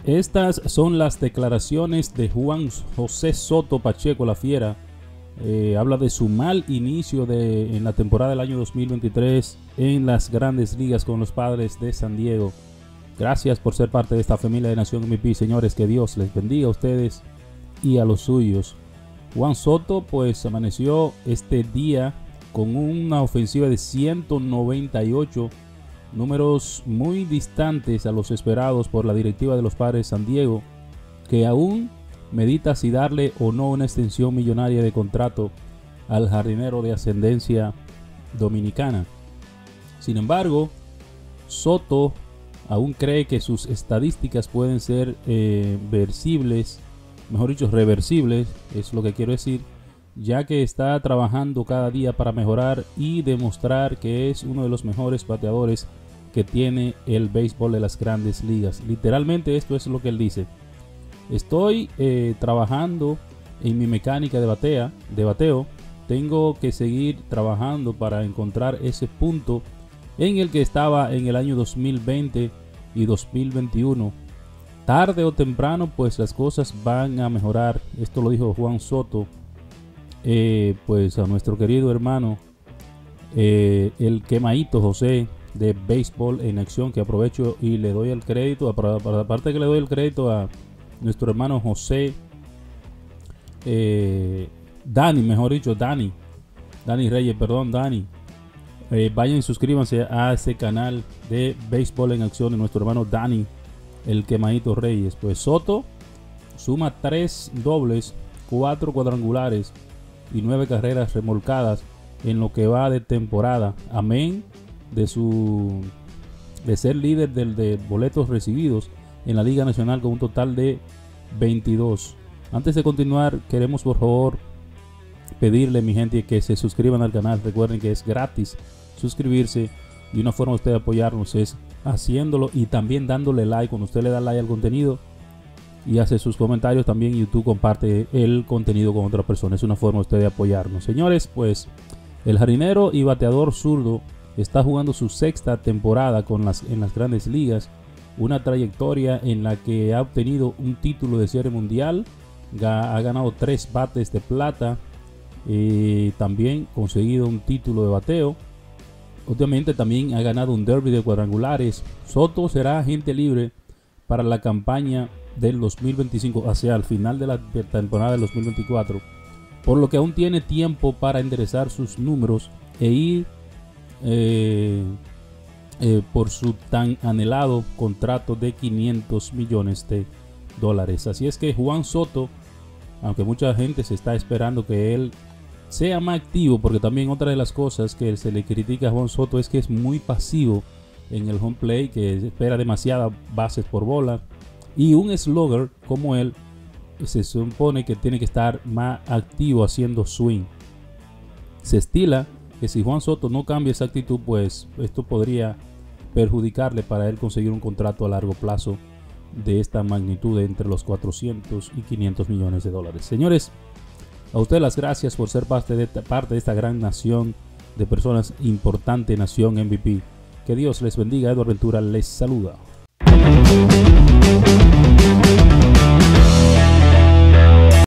Estas son las declaraciones de Juan José Soto Pacheco, la Fiera. Habla de su mal inicio en la temporada del año 2023 en las grandes ligas con los Padres de San Diego. Gracias por ser parte de esta familia de Nación MVP, señores. Que Dios les bendiga a ustedes y a los suyos. Juan Soto pues amaneció este día con una ofensiva de 198, números muy distantes a los esperados por la directiva de los Padres de San Diego, que aún medita si darle o no una extensión millonaria de contrato al jardinero de ascendencia dominicana. Sin embargo, Soto aún cree que sus estadísticas pueden ser reversibles, es lo que quiero decir, ya que está trabajando cada día para mejorar y demostrar que es uno de los mejores bateadores que tiene el béisbol de las grandes ligas. Literalmente esto es lo que él dice: estoy trabajando en mi mecánica de bateo, tengo que seguir trabajando para encontrar ese punto en el que estaba en el año 2020 y 2021. Tarde o temprano pues las cosas van a mejorar. Esto lo dijo Juan Soto pues a nuestro querido hermano el quemadito José de Béisbol en Acción, que aprovecho y le doy el crédito, aparte que le doy el crédito a nuestro hermano José Dani Reyes, vayan y suscríbanse a ese canal de Béisbol en Acción de nuestro hermano Dani, el quemadito Reyes. Pues Soto suma 3 dobles, 4 cuadrangulares y 9 carreras remolcadas en lo que va de temporada, amén de ser líder de boletos recibidos en la Liga Nacional con un total de 22. Antes de continuar, queremos por favor pedirle, mi gente, que se suscriban al canal. Recuerden que es gratis suscribirse, y una forma de usted apoyarnos es haciéndolo y también dándole like. Cuando usted le da like al contenido y hace sus comentarios, también YouTube comparte el contenido con otras personas. Es una forma de usted de apoyarnos, señores. Pues el jardinero y bateador zurdo está jugando su sexta temporada en las grandes ligas, una trayectoria en la que ha obtenido un título de Serie Mundial, ha ganado 3 bates de plata, también conseguido un título de bateo. Obviamente también ha ganado un derby de cuadrangulares. Soto será agente libre para la campaña del 2025, hacia el final de la temporada del 2024, por lo que aún tiene tiempo para enderezar sus números e ir por su tan anhelado contrato de $500 millones. Así es que Juan Soto, aunque mucha gente se está esperando que él sea más activo, porque también otra de las cosas que se le critica a Juan Soto es que es muy pasivo en el home play, que espera demasiadas bases por bola, y un slugger como él se supone que tiene que estar más activo haciendo swing. Se estila que si Juan Soto no cambia esa actitud, pues esto podría perjudicarle para él conseguir un contrato a largo plazo de esta magnitud, de entre los 400 y 500 millones de dólares. Señores, a ustedes las gracias por ser parte de esta gran nación de personas importante, Nación MVP. Que Dios les bendiga. Edward Ventura les saluda.